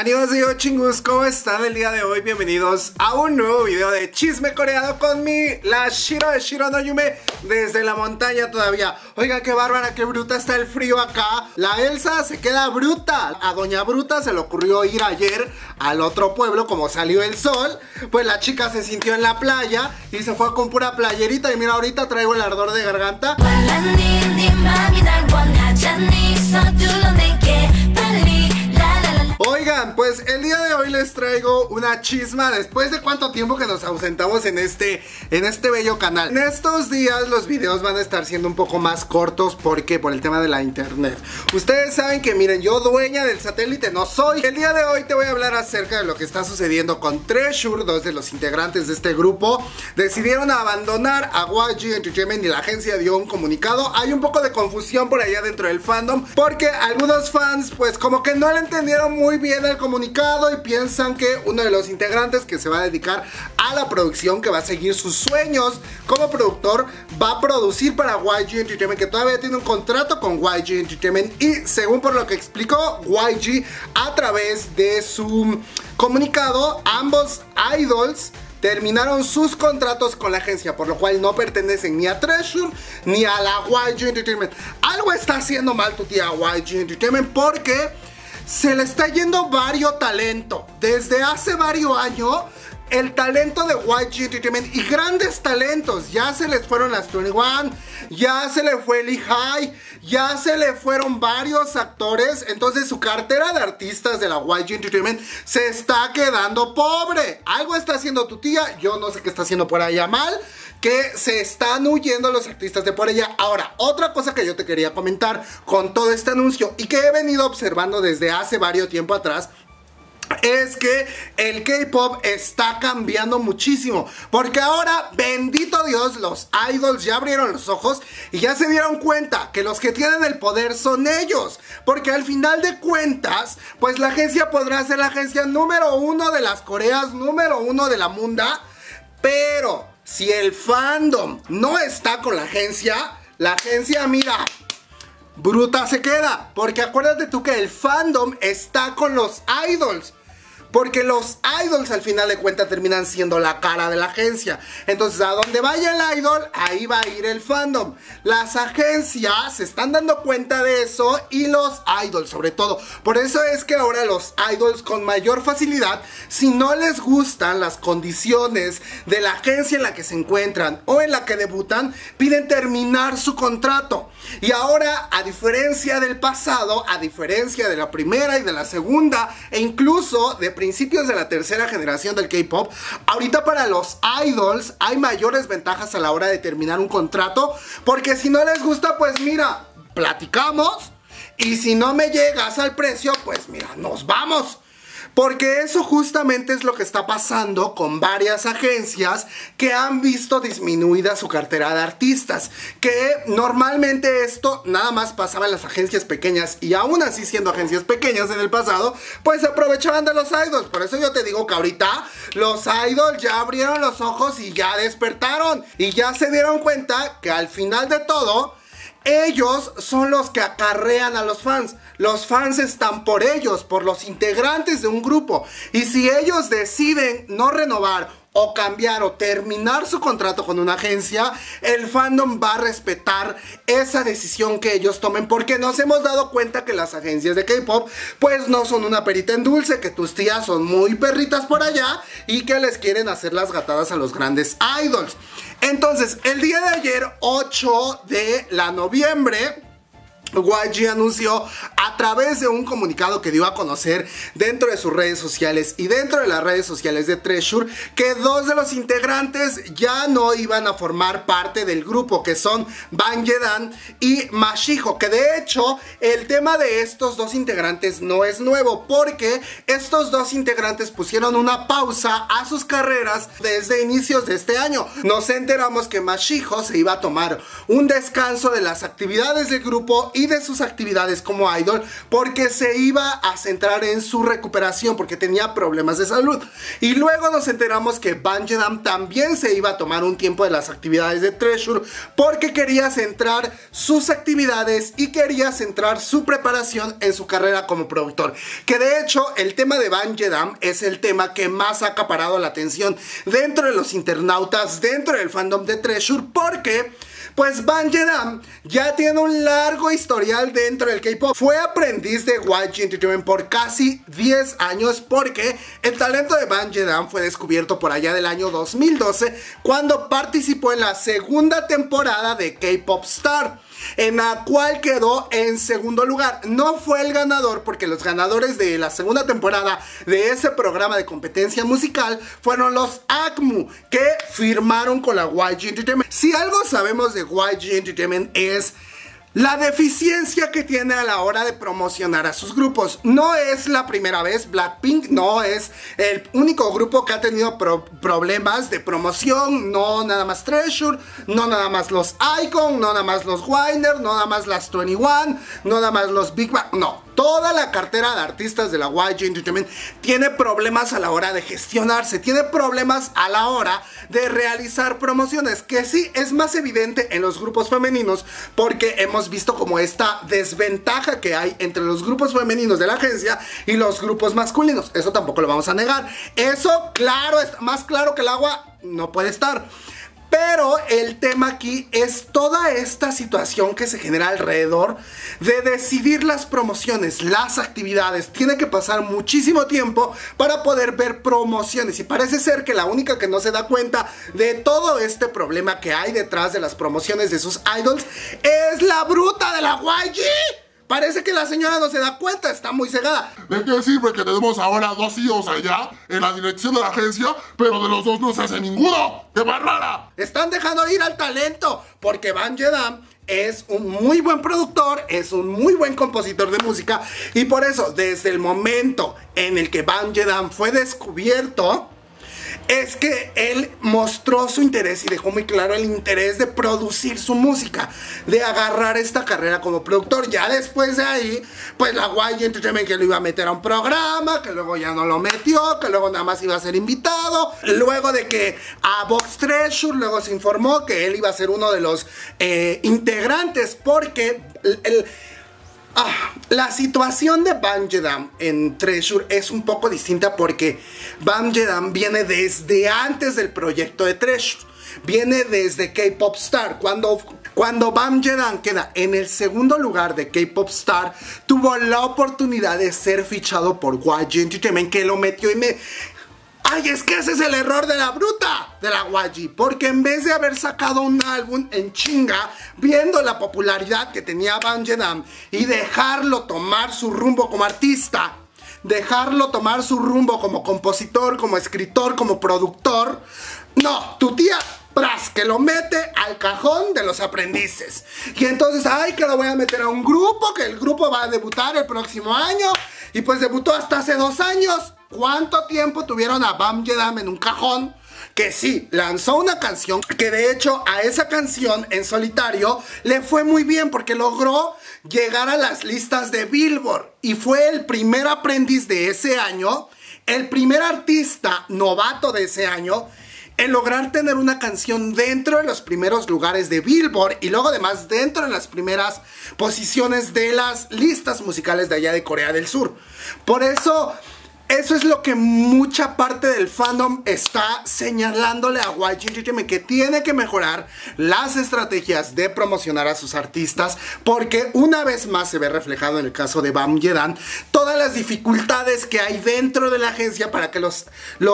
Annyeonghaseyo chingus, ¿cómo están el día de hoy? Bienvenidos a un nuevo video de chisme coreano con mi, la Shiro de Shiro no Yume, desde la montaña todavía. Oigan, qué bárbara, qué bruta está el frío acá. La Elsa se queda bruta. A Doña Bruta se le ocurrió ir ayer al otro pueblo, como salió el sol. Pues la chica se sintió en la playa y se fue con pura playerita. Y mira, ahorita traigo el ardor de garganta. Oigan, pues el día de hoy les traigo una chisma después de cuánto tiempo que nos ausentamos en este bello canal. En estos días los videos van a estar siendo un poco más cortos porque por el tema de la internet. Ustedes saben que miren, yo dueña del satélite no soy. El día de hoy te voy a hablar acerca de lo que está sucediendo con Treasure. Dos de los integrantes de este grupo decidieron abandonar a YG Entertainment y la agencia dio un comunicado. Hay un poco de confusión por allá dentro del fandom porque algunos fans pues como que no le entendieron muy bien el comunicado y piensan que uno de los integrantes que se va a dedicar a la producción, que va a seguir sus sueños como productor, va a producir para YG Entertainment, que todavía tiene un contrato con YG Entertainment. Y según por lo que explicó YG a través de su comunicado, ambos idols terminaron sus contratos con la agencia, por lo cual no pertenecen ni a Treasure ni a la YG Entertainment. Algo está haciendo mal tu tía YG Entertainment porque se le está yendo varios talento. Desde hace varios años el talento de YG Entertainment y grandes talentos, ya se les fueron las 21, ya se le fue Lee High, ya se le fueron varios actores. Entonces su cartera de artistas de la YG Entertainment se está quedando pobre. Algo está haciendo tu tía, yo no sé qué está haciendo por allá mal, que se están huyendo los artistas de por allá. Ahora, otra cosa que yo te quería comentar con todo este anuncio y que he venido observando desde hace varios tiempo atrás, es que el K-pop está cambiando muchísimo, porque ahora, bendito Dios, los idols ya abrieron los ojos y ya se dieron cuenta que los que tienen el poder son ellos, porque al final de cuentas, pues la agencia podrá ser la agencia número uno de las Coreas, número uno de la munda, pero si el fandom no está con la agencia, mira, bruta se queda. Porque acuérdate tú que el fandom está con los idols, porque los idols al final de cuentas terminan siendo la cara de la agencia. Entonces a donde vaya el idol, ahí va a ir el fandom. Las agencias se están dando cuenta de eso y los idols sobre todo. Por eso es que ahora los idols con mayor facilidad, si no les gustan las condiciones de la agencia en la que se encuentran o en la que debutan, piden terminar su contrato. Y ahora, a diferencia del pasado, a diferencia de la primera y de la segunda e incluso de principios de la tercera generación del K-pop, ahorita para los idols hay mayores ventajas a la hora de terminar un contrato, porque si no les gusta, pues mira, platicamos, y si no me llegas al precio, pues mira, nos vamos. Porque eso justamente es lo que está pasando con varias agencias que han visto disminuida su cartera de artistas. Que normalmente esto nada más pasaba en las agencias pequeñas y aún así siendo agencias pequeñas en el pasado, pues se aprovechaban de los idols. Por eso yo te digo que ahorita los idols ya abrieron los ojos y ya despertaron. Y ya se dieron cuenta que al final de todo, ellos son los que acarrean a los fans. Los fans están por ellos, por los integrantes de un grupo. Y si ellos deciden no renovar o cambiar o terminar su contrato con una agencia, el fandom va a respetar esa decisión que ellos tomen, porque nos hemos dado cuenta que las agencias de K-pop pues no son una perita en dulce, que tus tías son muy perritas por allá y que les quieren hacer las gatadas a los grandes idols. Entonces, el día de ayer, 8 de noviembre, YG anunció a través de un comunicado que dio a conocer dentro de sus redes sociales y dentro de las redes sociales de Treasure que dos de los integrantes ya no iban a formar parte del grupo, que son Bang Yedan y Mashiho. Que de hecho el tema de estos dos integrantes no es nuevo, porque estos dos integrantes pusieron una pausa a sus carreras desde inicios de este año. Nos enteramos que Mashiho se iba a tomar un descanso de las actividades del grupo y y de sus actividades como idol porque se iba a centrar en su recuperación porque tenía problemas de salud. Y luego nos enteramos que Vangelam también se iba a tomar un tiempo de las actividades de Treasure porque quería centrar sus actividades y quería centrar su preparación en su carrera como productor. Que de hecho el tema de Vangelam es el tema que más ha acaparado la atención dentro de los internautas, dentro del fandom de Treasure, porque pues Vangelam ya tiene un largo historial dentro del K-pop. Fue aprendiz de YG Entertainment por casi 10 años porque el talento de Vangelam fue descubierto por allá del año 2012 cuando participó en la segunda temporada de K-Pop Star, en la cual quedó en segundo lugar. No fue el ganador porque los ganadores de la segunda temporada de ese programa de competencia musical fueron los ACMU, que firmaron con la YG Entertainment. Si algo sabemos de YG Entertainment es la deficiencia que tiene a la hora de promocionar a sus grupos. No es la primera vez, Blackpink no es el único grupo que ha tenido problemas de promoción. No nada más Treasure, no nada más los iKON, no nada más los Wineer, no nada más las 21, no nada más los Big Bang, no. Toda la cartera de artistas de la YG Entertainment tiene problemas a la hora de gestionarse, tiene problemas a la hora de realizar promociones, que sí es más evidente en los grupos femeninos porque hemos visto como esta desventaja que hay entre los grupos femeninos de la agencia y los grupos masculinos. Eso tampoco lo vamos a negar. Eso, claro, más claro que el agua no puede estar. Pero el tema aquí es toda esta situación que se genera alrededor de decidir las promociones, las actividades. Tiene que pasar muchísimo tiempo para poder ver promociones y parece ser que la única que no se da cuenta de todo este problema que hay detrás de las promociones de sus idols es la bruta de la YG. Parece que la señora no se da cuenta, está muy cegada. ¿De qué sirve que tenemos ahora dos CEOs allá en la dirección de la agencia, pero de los dos no se hace ninguno? ¡Qué barrara! Están dejando ir al talento, porque Vangelam es un muy buen productor, es un muy buen compositor de música, y por eso, desde el momento en el que Vangelam fue descubierto, es que él mostró su interés y dejó muy claro el interés de producir su música, de agarrar esta carrera como productor. Ya después de ahí, pues la YG Entertainment que lo iba a meter a un programa, que luego ya no lo metió, que luego nada más iba a ser invitado. Luego de que a Box Treasure luego se informó que él iba a ser uno de los integrantes porque la situación de Vangelam en Treasure es un poco distinta porque Vangelam viene desde antes del proyecto de Treasure. Viene desde K-Pop Star. Cuando Vangelam queda en el segundo lugar de K-Pop Star, tuvo la oportunidad de ser fichado por YG Entertainment, que lo metió y ¡ay, es que ese es el error de la bruta de la YG! Porque en vez de haber sacado un álbum en chinga, viendo la popularidad que tenía Vangelam y dejarlo tomar su rumbo como artista, dejarlo tomar su rumbo como compositor, como escritor, como productor, no, tu tía ¡pras!, que lo mete al cajón de los aprendices. Y entonces, ¡ay, que lo voy a meter a un grupo! Que el grupo va a debutar el próximo año. Y pues debutó hasta hace 2 años. ¿Cuánto tiempo tuvieron a Vangelam en un cajón? Que sí, lanzó una canción, que de hecho a esa canción en solitario le fue muy bien porque logró llegar a las listas de Billboard. Y fue el primer aprendiz de ese año, el primer artista novato de ese año, en lograr tener una canción dentro de los primeros lugares de Billboard y luego además dentro de las primeras posiciones de las listas musicales de allá de Corea del Sur. Por eso es lo que mucha parte del fandom está señalándole a YG Entertainment, que tiene que mejorar las estrategias de promocionar a sus artistas, porque una vez más se ve reflejado en el caso de Vangelam todas las dificultades que hay dentro de la agencia para que los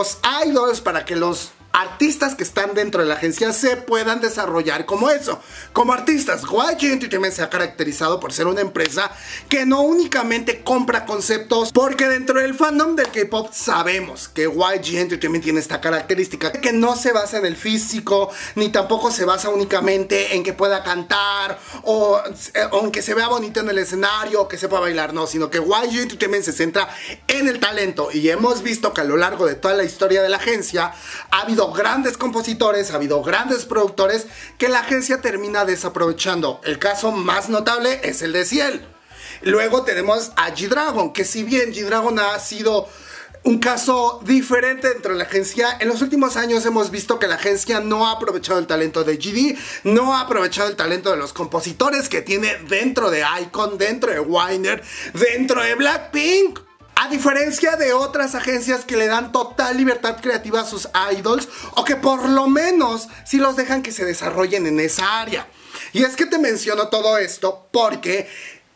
idols, para que los artistas que están dentro de la agencia se puedan desarrollar como eso, como artistas. YG Entertainment se ha caracterizado por ser una empresa que no únicamente compra conceptos, porque dentro del fandom del K-pop sabemos que YG Entertainment tiene esta característica, que no se basa en el físico, ni tampoco se basa únicamente en que pueda cantar o en que se vea bonito en el escenario o que sepa bailar, no, sino que YG Entertainment se centra en el talento. Y hemos visto que a lo largo de toda la historia de la agencia ha habido habido grandes compositores, ha habido grandes productores que la agencia termina desaprovechando. El caso más notable es el de Ciel. Luego tenemos a G-Dragon, que si bien G-Dragon ha sido un caso diferente dentro de la agencia, en los últimos años hemos visto que la agencia no ha aprovechado el talento de GD, no ha aprovechado el talento de los compositores que tiene dentro de iKON, dentro de Winer, dentro de Blackpink. A diferencia de otras agencias que le dan total libertad creativa a sus idols, o que por lo menos sí los dejan que se desarrollen en esa área. Y es que te menciono todo esto porque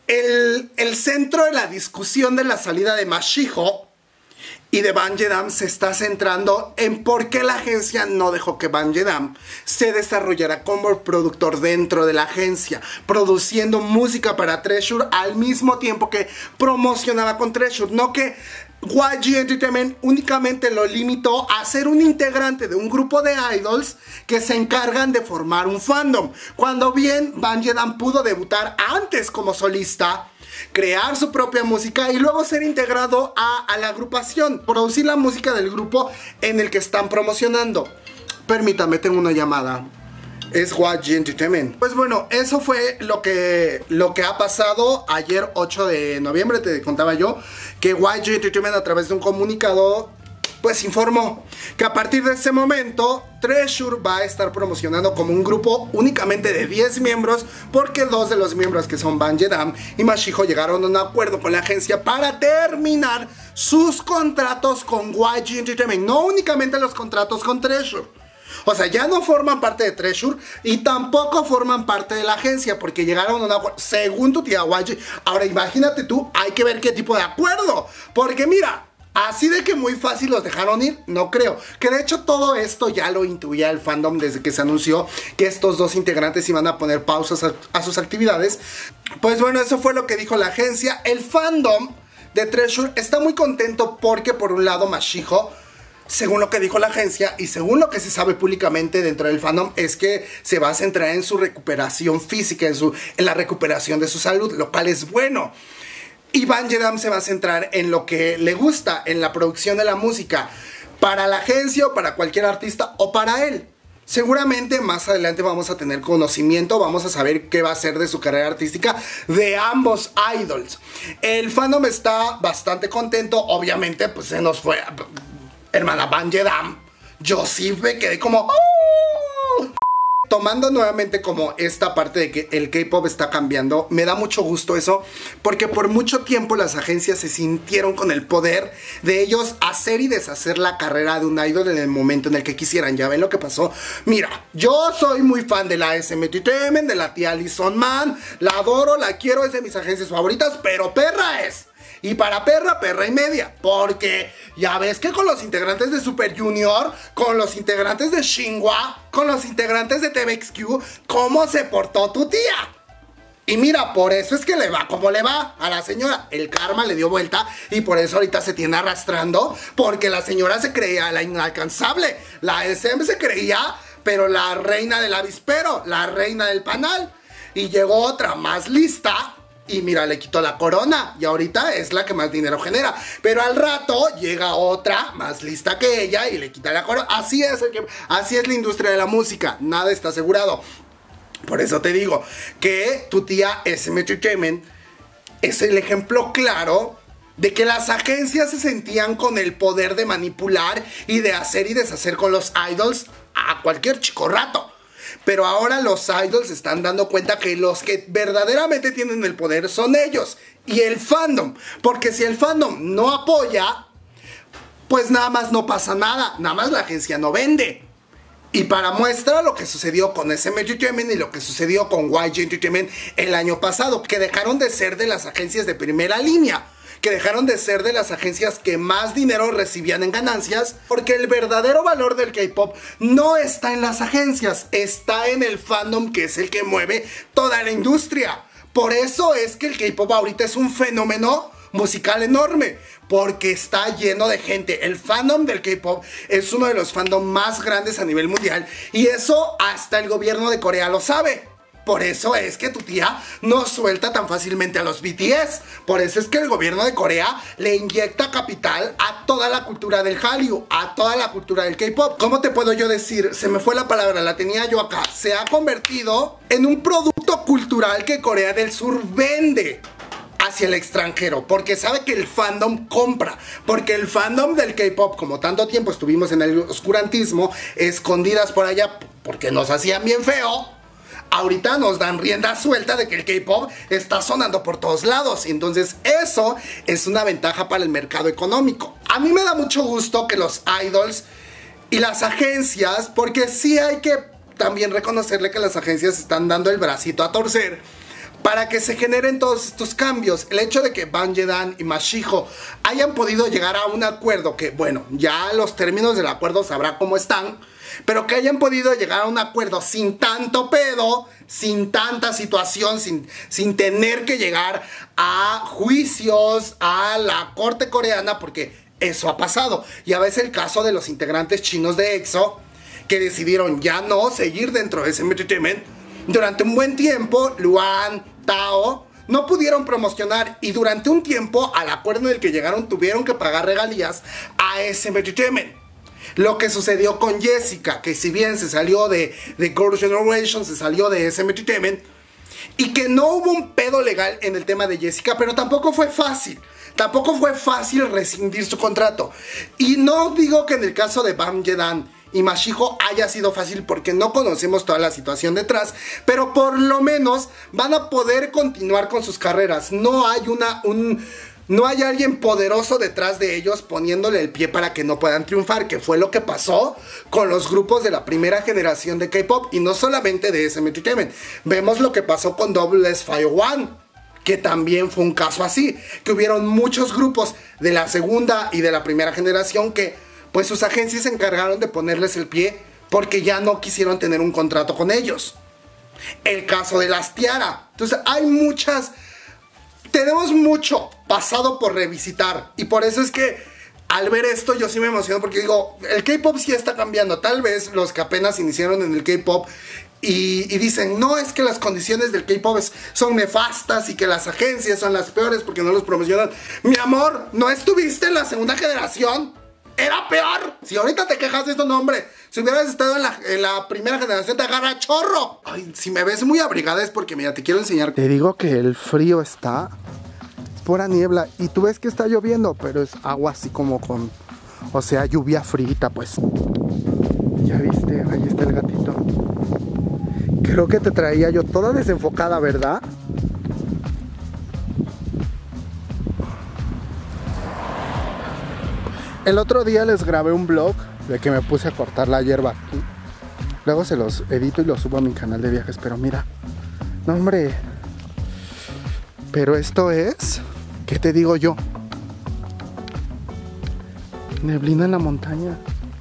el centro de la discusión de la salida de Mashiho y de Bangedam se está centrando en por qué la agencia no dejó que Bangedam se desarrollara como productor dentro de la agencia, produciendo música para Treasure al mismo tiempo que promocionaba con Treasure. No que YG Entertainment únicamente lo limitó a ser un integrante de un grupo de idols que se encargan de formar un fandom, cuando bien Bangedam pudo debutar antes como solista, crear su propia música y luego ser integrado a la agrupación, producir la música del grupo en el que están promocionando. Permítame, tengo una llamada. Es YG Entertainment. Pues bueno, eso fue lo que ha pasado ayer 8 de noviembre. Te contaba yo que YG Entertainment, a través de un comunicado, pues informó que a partir de ese momento Treasure va a estar promocionando como un grupo únicamente de 10 miembros, porque 2 de los miembros, que son Bangedam y Mashiho, llegaron a un acuerdo con la agencia para terminar sus contratos con YG Entertainment, no únicamente los contratos con Treasure. O sea, ya no forman parte de Treasure y tampoco forman parte de la agencia, porque llegaron a un acuerdo, según tu tía YG. Ahora imagínate tú, hay que ver qué tipo de acuerdo, porque mira, así de que muy fácil los dejaron ir, no creo. Que de hecho todo esto ya lo intuía el fandom desde que se anunció que estos dos integrantes iban a poner pausas a sus actividades. Pues bueno, eso fue lo que dijo la agencia. El fandom de Treasure está muy contento porque, por un lado, Mashiho, según lo que dijo la agencia y según lo que se sabe públicamente dentro del fandom, es que se va a centrar en su recuperación física, en la recuperación de su salud, lo cual es bueno. Y Bangedam se va a centrar en lo que le gusta, en la producción de la música, para la agencia o para cualquier artista o para él. Seguramente más adelante vamos a tener conocimiento, vamos a saber qué va a ser de su carrera artística de ambos idols. El fandom está bastante contento, obviamente pues se nos fue, hermana Bangedam, yo sí me quedé como... Tomando nuevamente como esta parte de que el K-pop está cambiando, me da mucho gusto eso, porque por mucho tiempo las agencias se sintieron con el poder de ellos hacer y deshacer la carrera de un idol en el momento en el que quisieran. ¿Ya ven lo que pasó? Mira, yo soy muy fan de la SM Entertainment, de la tía Alison Man, la adoro, la quiero, es de mis agencias favoritas, pero perra es. Y para perra, perra y media. Porque ya ves que con los integrantes de Super Junior, con los integrantes de Shinhwa, con los integrantes de TVXQ, ¿cómo se portó tu tía? Y mira, por eso es que le va como le va a la señora. El karma le dio vuelta y por eso ahorita se tiene arrastrando, porque la señora se creía la inalcanzable. La SM se creía, pero la reina del avispero, la reina del panal. Y llegó otra más lista y mira, le quitó la corona y ahorita es la que más dinero genera. Pero al rato llega otra más lista que ella y le quita la corona. Así es la industria de la música, nada está asegurado. Por eso te digo que tu tía SM Entertainment es el ejemplo claro de que las agencias se sentían con el poder de manipular y de hacer y deshacer con los idols a cualquier chico rato. Pero ahora los idols se están dando cuenta que los que verdaderamente tienen el poder son ellos y el fandom. Porque si el fandom no apoya, pues nada más no pasa nada, nada más la agencia no vende. Y para muestra lo que sucedió con SM Entertainment y lo que sucedió con YG Entertainment el año pasado, que dejaron de ser de las agencias de primera línea, que dejaron de ser de las agencias que más dinero recibían en ganancias, porque el verdadero valor del K-pop no está en las agencias, está en el fandom, que es el que mueve toda la industria. Por eso es que el K-pop ahorita es un fenómeno musical enorme, porque está lleno de gente. El fandom del K-pop es uno de los fandoms más grandes a nivel mundial, y eso hasta el gobierno de Corea lo sabe. Por eso es que tu tía no suelta tan fácilmente a los BTS. Por eso es que el gobierno de Corea le inyecta capital a toda la cultura del Hallyu, a toda la cultura del K-pop. ¿Cómo te puedo yo decir? Se me fue la palabra, la tenía yo acá. Se ha convertido en un producto cultural que Corea del Sur vende hacia el extranjero, porque sabe que el fandom compra, porque el fandom del K-pop, como tanto tiempo estuvimos en el oscurantismo, escondidas por allá, porque nos hacían bien feo, ahorita nos dan rienda suelta de que el K-pop está sonando por todos lados. Entonces eso es una ventaja para el mercado económico. A mí me da mucho gusto que los idols y las agencias, porque sí hay que también reconocerle que las agencias están dando el bracito a torcer para que se generen todos estos cambios. El hecho de que Bang Ye-dan y Mashiho hayan podido llegar a un acuerdo, que bueno, ya los términos del acuerdo sabrá cómo están, pero que hayan podido llegar a un acuerdo sin tanto pedo, sin tanta situación, sin tener que llegar a juicios, a la corte coreana, porque eso ha pasado. Ya ves el caso de los integrantes chinos de EXO, que decidieron ya no seguir dentro de SM Entertainment. Durante un buen tiempo, Luan, Tao no pudieron promocionar, y durante un tiempo, al acuerdo en el que llegaron, tuvieron que pagar regalías a SM Entertainment. Lo que sucedió con Jessica, que si bien se salió de Girls' Generation, se salió de SM Entertainment, y que no hubo un pedo legal en el tema de Jessica, pero tampoco fue fácil. Tampoco fue fácil rescindir su contrato. Y no digo que en el caso de Bang Ye-dan y Mashiho haya sido fácil, porque no conocemos toda la situación detrás, pero por lo menos van a poder continuar con sus carreras. No hay alguien poderoso detrás de ellos poniéndole el pie para que no puedan triunfar, que fue lo que pasó con los grupos de la primera generación de K-pop, y no solamente de SM Entertainment. Vemos lo que pasó con Double S 501, que también fue un caso así, que hubieron muchos grupos de la segunda y de la primera generación que pues sus agencias se encargaron de ponerles el pie porque ya no quisieron tener un contrato con ellos. El caso de las Tiara. Entonces tenemos mucho pasado por revisitar, y por eso es que al ver esto yo sí me emociono, porque digo, el K-pop sí está cambiando. Tal vez los que apenas iniciaron en el K-pop y dicen, no, es que las condiciones del K-pop son nefastas y que las agencias son las peores porque no los promocionan. Mi amor, ¿no estuviste en la segunda generación? Era peor. Si ahorita te quejas de esto, no, hombre, si hubieras estado en la primera generación te agarra chorro. Ay, si me ves muy abrigada es porque, mira, te quiero enseñar. Te digo que el frío está pura niebla, y tú ves que está lloviendo, pero es agua así como con, o sea, lluvia frita, pues. Ya viste, ahí está el gatito. Creo que te traía yo toda desenfocada, ¿verdad? El otro día les grabé un vlog de que me puse a cortar la hierba aquí. Luego se los edito y los subo a mi canal de viajes, pero mira, no, hombre. Pero esto es, ¿qué te digo yo? Neblina en la montaña.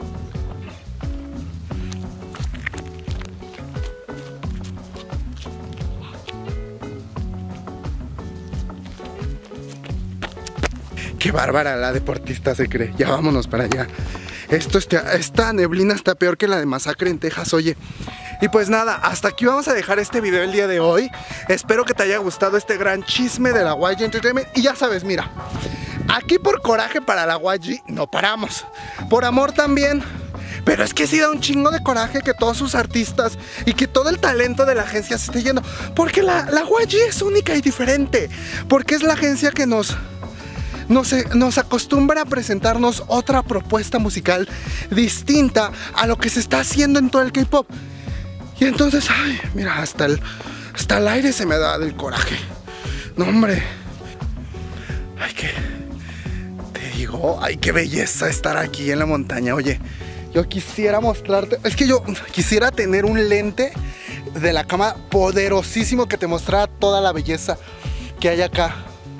Qué bárbara la deportista se cree. Ya vámonos para allá. Esta neblina está peor que la de Masacre en Texas, oye. Y pues nada, hasta aquí vamos a dejar este video el día de hoy. Espero que te haya gustado este gran chisme de la YG Entertainment. Y ya sabes, mira, aquí por coraje para la YG no paramos. Por amor también. Pero es que sí da un chingo de coraje que todos sus artistas y que todo el talento de la agencia se esté yendo. Porque la YG es única y diferente. Porque es la agencia que nos acostumbra a presentarnos otra propuesta musical distinta a lo que se está haciendo en todo el K-pop. Y entonces, ay, mira, hasta el aire se me da del coraje. No, hombre. Ay, te digo, ay, qué belleza estar aquí en la montaña. Oye, yo quisiera mostrarte, es que yo quisiera tener un lente de la cámara poderosísimo que te mostrara toda la belleza que hay acá.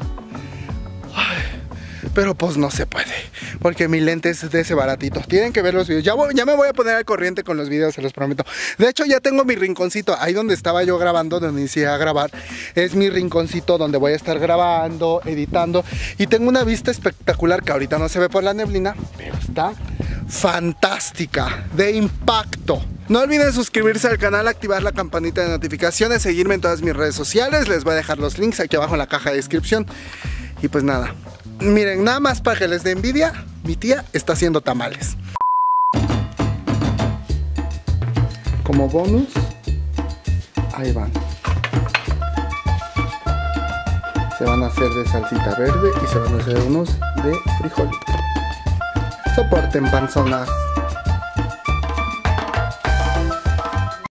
Pero pues no se puede, porque mi lente es de ese baratito. Tienen que ver los videos. Ya me voy a poner al corriente con los videos, se los prometo. De hecho ya tengo mi rinconcito. Ahí donde estaba yo grabando, donde inicié a grabar, es mi rinconcito donde voy a estar grabando, editando. Y tengo una vista espectacular que ahorita no se ve por la neblina, pero está fantástica, de impacto. No olviden suscribirse al canal, activar la campanita de notificaciones, seguirme en todas mis redes sociales. Les voy a dejar los links aquí abajo en la caja de descripción. Y pues nada, miren, nada más para que les dé envidia, mi tía está haciendo tamales. Como bonus, ahí van. Se van a hacer de salsita verde y se van a hacer unos de frijolito. Soporten, panzonas.